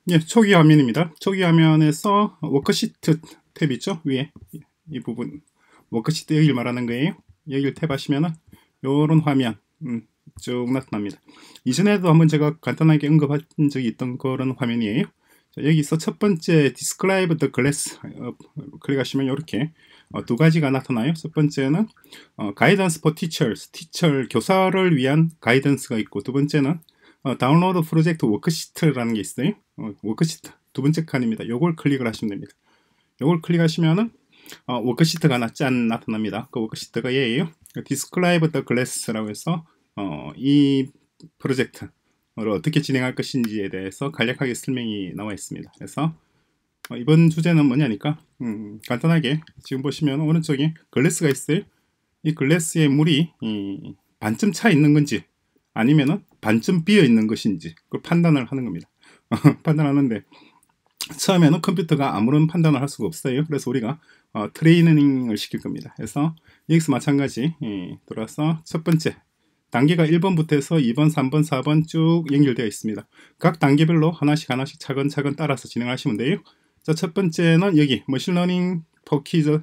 예, 초기 화면입니다. 초기 화면에서 워크시트 탭 있죠? 위에 이 부분 워크시트 여기를 말하는 거예요. 여기를 탭하시면은 요런 화면 쭉 나타납니다. 이전에도 한번 제가 간단하게 언급한 적이 있던 그런 화면이에요. 자, 여기서 첫 번째 Describe the Glass 클릭하시면 이렇게 두 가지가 나타나요. 첫 번째는 Guidance for Teachers, 교사를 위한 가이던스가 있고, 두 번째는 다운로드 프로젝트 워크시트라는 게 있어요. 워크시트 두 번째 칸입니다. 요걸 클릭을 하시면 됩니다. 요걸 클릭하시면은 워크시트가 짠 나타납니다. 그 워크시트가 얘예요. Describe the Glass라고 해서 이 프로젝트를 어떻게 진행할 것인지에 대해서 간략하게 설명이 나와 있습니다. 그래서 이번 주제는 뭐냐니까 간단하게 지금 보시면 오른쪽에 글래스가 있어요. 이 글래스에 물이 반쯤 차 있는 건지 아니면은 반쯤 비어 있는 것인지 그걸 판단을 하는 겁니다. 판단하는데 처음에는 컴퓨터가 아무런 판단을 할 수가 없어요. 그래서 우리가 트레이닝을 시킬 겁니다. 그래서 여기서 마찬가지 돌아서 첫 번째 단계가 1번부터 해서 2번, 3번, 4번 쭉 연결되어 있습니다. 각 단계별로 하나씩 차근차근 따라서 진행하시면 돼요. 자, 첫 번째는 여기 머신러닝 포키즈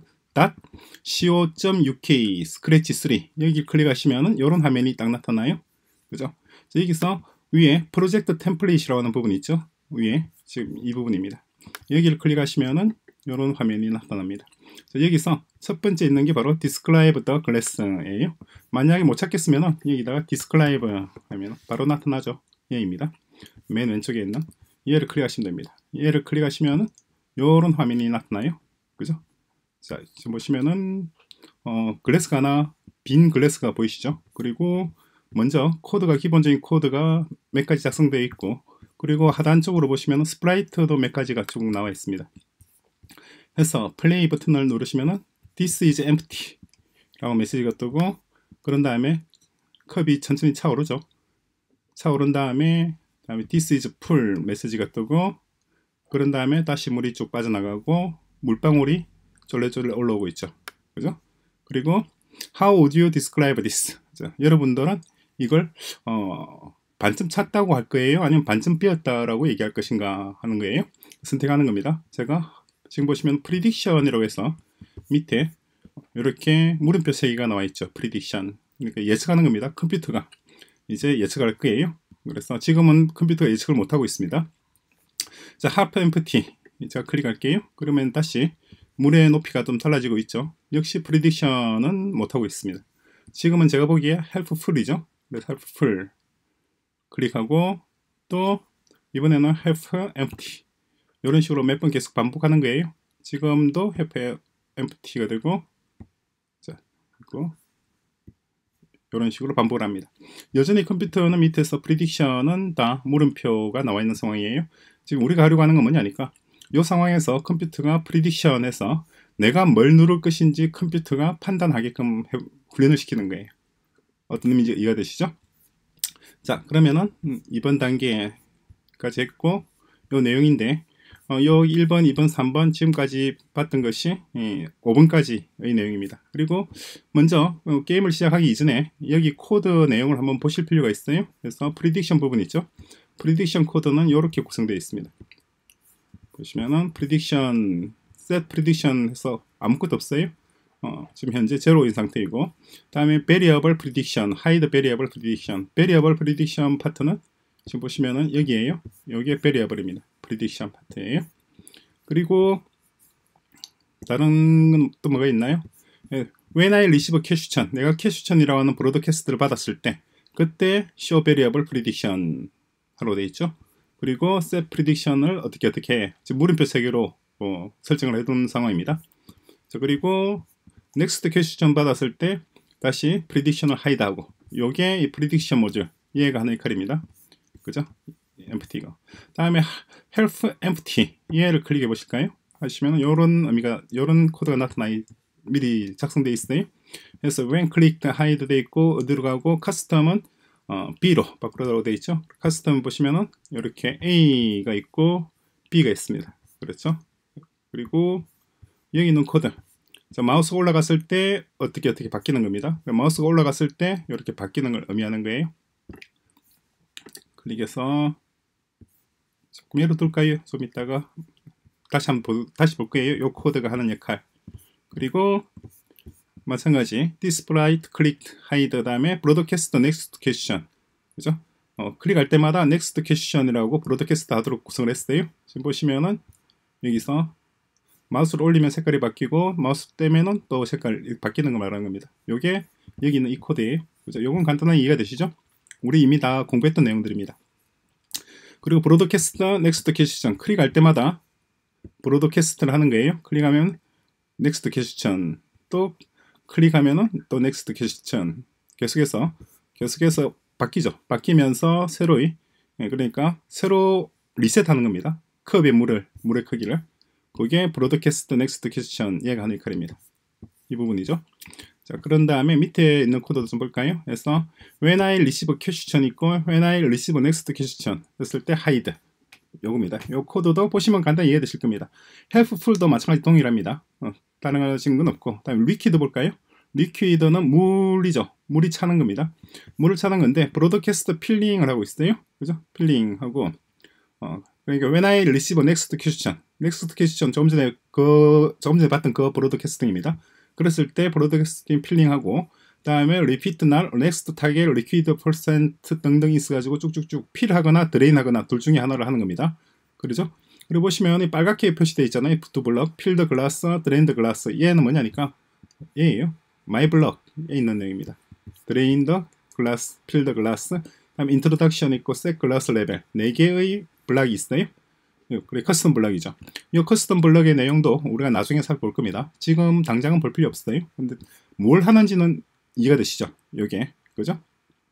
.co.uk 스크래치 3 여기 클릭하시면은 이런 화면이 딱 나타나요. 그죠? 자, 여기서 위에 프로젝트 템플릿이라고 하는 부분이 있죠. 위에 지금 이 부분입니다. 여기를 클릭하시면은 이런 화면이 나타납니다. 자, 여기서 첫 번째 있는 게 바로 Describe the Glass예요. 만약에 못 찾겠으면은 여기다가 Describe 하면 바로 나타나죠. 얘입니다. 맨 왼쪽에 있는 얘를 클릭하시면 됩니다. 얘를 클릭하시면은 이런 화면이 나타나요. 그죠? 자, 지금 보시면은 글래스가 하나 빈 글래스가 보이시죠? 그리고 먼저 코드가 기본적인 코드가 몇 가지 작성되어 있고, 그리고 하단 쪽으로 보시면 스프라이트도 몇 가지가 쭉 나와 있습니다. 해서 플레이 버튼을 누르시면은 This is empty 라고 메시지가 뜨고, 그런 다음에 컵이 천천히 차오르죠. 차오른 다음에 This is full 메시지가 뜨고, 그런 다음에 다시 물이 쭉 빠져나가고 물방울이 쫄래쫄래 올라오고 있죠. 그죠? 그리고 How would you describe this? 자, 여러분들은 이걸 반쯤 찼다고 할 거예요? 아니면 반쯤 비었다라고 얘기할 것인가 하는 거예요. 선택하는 겁니다. 제가 지금 보시면 prediction이라고 해서 밑에 이렇게 물음표 3개가 나와 있죠. prediction. 그러니까 예측하는 겁니다. 컴퓨터가 이제 예측할 거예요. 그래서 지금은 컴퓨터가 예측을 못하고 있습니다. 자, half empty. 제가 클릭할게요. 그러면 다시 물의 높이가 좀 달라지고 있죠. 역시 prediction은 못하고 있습니다. 지금은 제가 보기에 helpful이죠. 그래서 helpful 클릭하고, 또 이번에는 half empty 이런 식으로 몇 번 계속 반복하는 거예요. 지금도 half empty가 되고, 자, 그리고 이런 식으로 반복을 합니다. 여전히 컴퓨터는 밑에서 prediction은 다 물음표가 나와 있는 상황이에요. 지금 우리가 하려고 하는 건 뭐냐니까, 이 상황에서 컴퓨터가 prediction에서 내가 뭘 누를 것인지 컴퓨터가 판단하게끔 훈련을 시키는 거예요. 어떤 의미인지 이해가 되시죠? 자, 그러면은 이번 단계까지 했고, 요 내용인데 요 1번, 2번, 3번 지금까지 봤던 것이 5번까지의 내용입니다. 그리고 먼저 게임을 시작하기 이전에 여기 코드 내용을 한번 보실 필요가 있어요. 그래서 프리딕션 부분 있죠. 프리딕션 코드는 이렇게 구성되어 있습니다. 보시면은 프리딕션, set prediction 해서 아무것도 없어요. 지금 현재 제로인 상태이고, 다음에 variable prediction, hide variable prediction. variable prediction 파트는 지금 보시면은 여기에요. 여기에 variable입니다. prediction 파트예요. 그리고 다른 건 또 뭐가 있나요? When I receive 캐슈천, 내가 캐슈천이라고 하는 브로드캐스트를 받았을 때 그때 show variable prediction 하로 되어 있죠. 그리고 set prediction을 어떻게 해. 지금 물음표 3개로 설정을 해둔 상황입니다. 자, 그리고 next 캐슈천 받았을 때 다시 prediction을 hide하고, 요게 이 prediction 모듈, 얘가 하나의 칼입니다. 그죠? empty가. 다음에 help empty, 얘를 클릭해 보실까요? 하시면 요런 의미가, 요런 코드가 미리 작성되어 있어요. 그래서 when clicked hide 되어 있고, 어디로 가고, custom은 B로 바꾸라고 되어 있죠. custom 보시면은 이렇게 A가 있고 B가 있습니다. 그렇죠? 그리고 여기 있는 코드, 자, 마우스가 올라갔을 때 어떻게 바뀌는 겁니다. 마우스가 올라갔을 때 이렇게 바뀌는 걸 의미하는 거예요. 클릭해서 조금 예로 둘까요? 좀 이따가 다시 볼 거예요. 요 코드가 하는 역할. 그리고 마찬가지 display, click, hide 다음에 broadcast next question. 그죠? 클릭할 때마다 next question이라고 broadcast 하도록 구성을 했어요. 지금 보시면은 여기서 마우스를 올리면 색깔이 바뀌고 마우스 떼면은 또 색깔이 바뀌는 거 말하는 겁니다. 요게 여기 있는 이 코드예요. 그죠? 요건 간단하게 이해가 되시죠? 우리 이미 다 공부했던 내용들입니다. 그리고 broadcast next question 클릭할 때마다 broadcast를 하는 거예요. 클릭하면 next question 또 클릭하면은 또 next question 계속해서 바뀌죠. 바뀌면서 새로이 그러니까 새로 리셋하는 겁니다. 컵의 물의 크기를 그게 broadcast next question 얘가 하는 역할입니다. 이 부분이죠. 자, 그런 다음에 밑에 있는 코드도 좀 볼까요? 그래서 when I receive question 있고 when I receive next question 했을 때 hide 요겁니다. 요 코드도 보시면 간단히 이해되실 겁니다. helpful도 마찬가지 동일합니다. 다른 건 없고 다음에 liquid 볼까요? liquid는 물이죠. 물이 차는 겁니다. 물을 차는 건데 broadcast filling을 하고 있어요. 그죠? filling하고 그러니까 when I receive next question 조금 전에 봤던 그 broadcasting입니다. 그랬을 때 broadcasting filling하고 다음에 repeat 날 next target liquid percent 등등 있어가지고 쭉쭉쭉 필하거나 드레인하거나 둘 중에 하나를 하는 겁니다. 그렇죠? 그리고 보시면 이 빨갛게 표시되어 있잖아요. 두 블럭, 필드 글라스, 드레인드 글라스. 얘는 뭐냐니까 얘예요. 마이 블럭에 있는 내용입니다. 드레인드 글라스, 필드 글라스, 다음 인트로덕션 있고 셋 글라스 레벨 4개의 블럭이 있어요. 그래 커스텀 블럭이죠. 이 커스텀 블럭의 내용도 우리가 나중에 살펴볼 겁니다. 지금 당장은 볼 필요 없어요. 근데 뭘 하는지는 이해가 되시죠? 요게 그죠?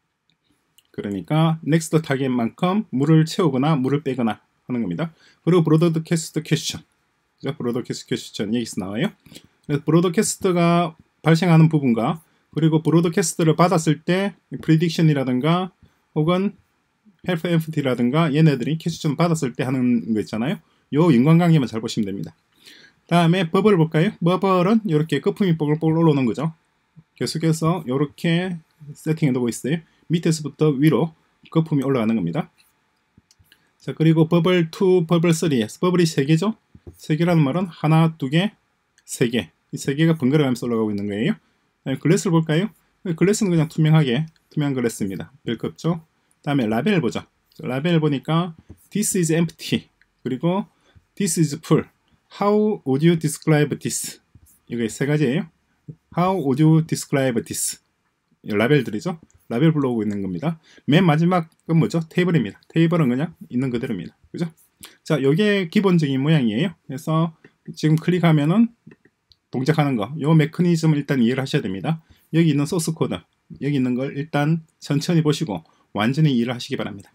그러니까 넥스트 타겟만큼 물을 채우거나 물을 빼거나 하는 겁니다. 그리고 브로드캐스트 퀘스천, 그죠? 브로드캐스트 퀘스천 여기서 나와요. 그래서 브로드캐스트가 발생하는 부분과 그리고 브로드캐스트를 받았을 때 프리딕션이라든가 혹은 헬프 엠프티라든가 얘네들이 퀘스천 받았을 때 하는 거 있잖아요. 요 인과관계만 잘 보시면 됩니다. 다음에 버블 볼까요? 버블은 이렇게 거품이 뽀글뽀글 올라오는 거죠. 계속해서 이렇게 세팅해 두고 있어요. 밑에서부터 위로 거품이 올라가는 겁니다. 자, 그리고 버블 2, 버블 3, 버블이 3개죠? 3개라는 말은 하나, 2개, 3개. 이 3개가 번갈아가면서 올라가고 있는 거예요. 글래스를 볼까요? 글래스는 그냥 투명한 글래스입니다. 별 거 없죠? 다음에 라벨 보죠. 라벨 보니까 this is empty 그리고 this is full. How would you describe this? 이게 세 가지예요. How would you describe this? 라벨들이죠. 라벨 불러오고 있는 겁니다. 맨 마지막은 뭐죠? 테이블입니다. 테이블은 그냥 있는 그대로입니다. 그죠? 자, 요게 기본적인 모양이에요. 그래서 지금 클릭하면은 동작하는 거, 요 메커니즘을 일단 이해를 하셔야 됩니다. 여기 있는 소스 코드, 여기 있는 걸 일단 천천히 보시고 완전히 이해를 하시기 바랍니다.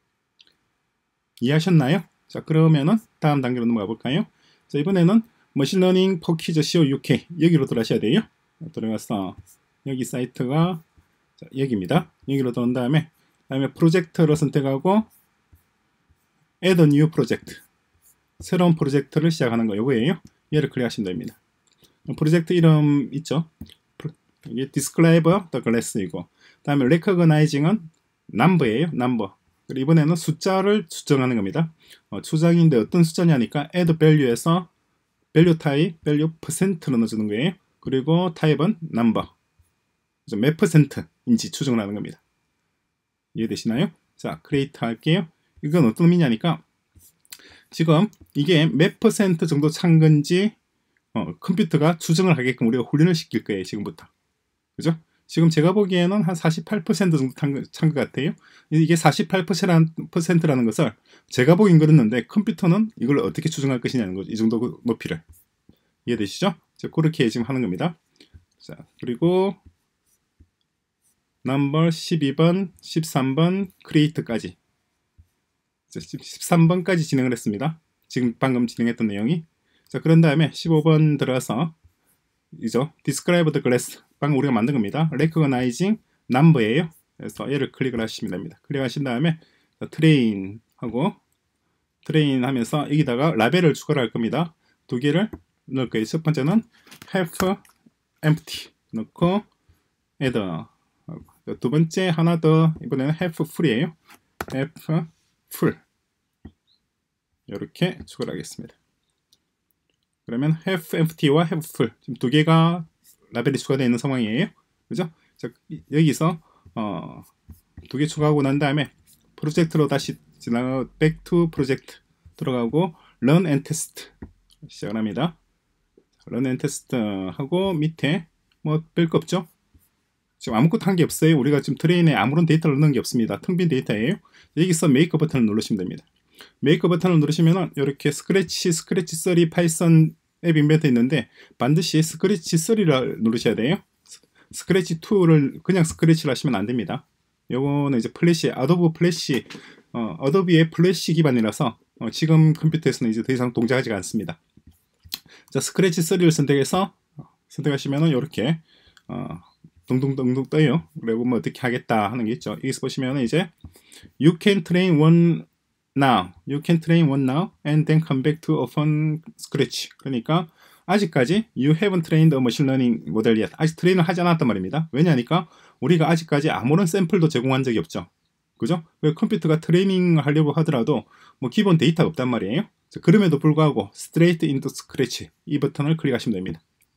이해하셨나요? 자, 그러면은 다음 단계로 넘어가 볼까요? 자, 이번에는 머신러닝 포키즈 co.uk 여기로 들어가셔야 돼요. 들어가서 여기 사이트가 자, 여기입니다. 여기로 들어온 다음에 프로젝트를 선택하고 add a new project 새로운 프로젝트를 시작하는 거 요거예요. 얘를 클릭하시면 됩니다. 프로젝트 이름 있죠? 이게 describe the glass이고 다음에 recognizing은 number예요. number. 그리고 이번에는 숫자를 수정하는 겁니다. 추정인데 어떤 숫자냐니까 add value에서 value type, value percent로 넣어주는 거예요. 그리고 타입은 number. 몇 %인지 추정을 하는 겁니다. 이해되시나요? 자, create 할게요. 이건 어떤 의미냐니까 지금 이게 몇 % 정도 찬 건지 컴퓨터가 추정을 하게끔 우리가 훈련을 시킬 거예요. 지금부터. 그죠? 지금 제가 보기에는 한 48% 정도 찬 것 같아요. 이게 48%라는 것을 제가 보긴 그랬는데 컴퓨터는 이걸 어떻게 추정할 것이냐는 거죠. 이 정도 높이를. 이해되시죠? 자, 그렇게 지금 하는 겁니다. 자, 그리고 넘버 12번, 13번 create까지 13번까지 진행을 했습니다. 지금 방금 진행했던 내용이. 자, 그런 다음에 15번 들어가서 이죠. describe the glass 방금 우리가 만든 겁니다. recognizing number예요. 그래서 얘를 클릭을 하시면 됩니다. 클릭하신 다음에 train 하고 train 하면서 여기다가 라벨을 추가를 할 겁니다. 두 개를 넣을 거예요. 첫 번째는 half empty 넣고 add 두 번째 하나 더 이번에는 half full이에요. half full 이렇게 추가를 하겠습니다. 그러면 have empty와 have full 지금 두 개가 라벨이 추가되어 있는 상황이에요. 그죠? 자, 여기서 두 개 추가하고 난 다음에 프로젝트로 다시 지나가 back to project 들어가고 run and test 시작을 합니다. run and test 하고 밑에 뭐 별 거 없죠? 지금 아무것도 한 게 없어요. 우리가 지금 트레인에 아무런 데이터를 넣은 게 없습니다. 텅 빈 데이터예요. 여기서 메이크 버튼을 누르시면 됩니다. 메이크 버튼을 누르시면은 이렇게 스크래치 3 파이썬 앱 인벤트 있는데 반드시 스크래치 3를 누르셔야 돼요. 스크래치 2를 그냥 스크래치를 하시면 안 됩니다. 요거는 이제 플래시, 아도브 플래시, 어도비의 플래시 기반이라서 지금 컴퓨터에서는 이제 더 이상 동작하지 않습니다. 자, 스크래치 3를 선택하시면은 이렇게 둥둥둥둥 떠요. 그리고 뭐 어떻게 하겠다 하는 게 있죠. 여기서 보시면은 이제 You can train one now, you can train one now, and then come back to open scratch. 그러니까 아직까지 you haven't trained a machine learning model yet. 아직 트레인을 하지 않았단 말입니다. 왜냐하니까 우리가 아직까지 아무런 샘플도 제공한 적이 없죠. 그죠? 컴퓨터가 트레이닝 하려고 하더라도 뭐 기본 데이터가 없단 말이에요. 그럼에도 불구하고 straight into scratch 이 버튼을 클릭하시면 됩니다.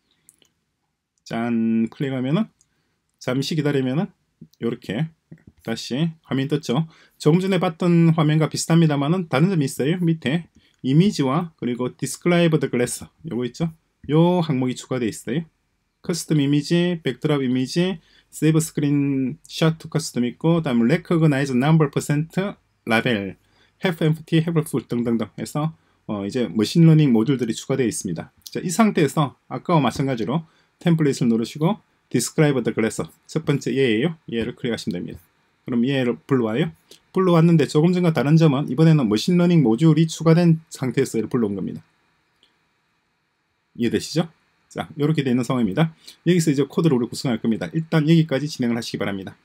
짠, 클릭하면은 잠시 기다리면은 이렇게 다시 화면이 떴죠. 조금 전에 봤던 화면과 비슷합니다만은 다른 점이 있어요. 밑에 이미지와 그리고 describe the glass 요거 있죠. 요 항목이 추가되어 있어요. 커스텀 이미지, 백드랍 이미지, 세이브 스크린 샷 투 커스텀 있고, 다음에 recognize number percent 라벨, have empty, have full 등등등 해서 이제 머신러닝 모듈들이 추가되어 있습니다. 자, 이 상태에서 아까와 마찬가지로 템플릿을 누르시고 describe the glass 첫 번째 얘예요. 얘를 클릭하시면 됩니다. 그럼 얘를 불러와요. 불러왔는데 조금 전과 다른 점은 이번에는 머신러닝 모듈이 추가된 상태에서 얘를 불러온 겁니다. 이해되시죠? 자, 이렇게 되어 있는 상황입니다. 여기서 이제 코드를 우리 구성할 겁니다. 일단 여기까지 진행을 하시기 바랍니다.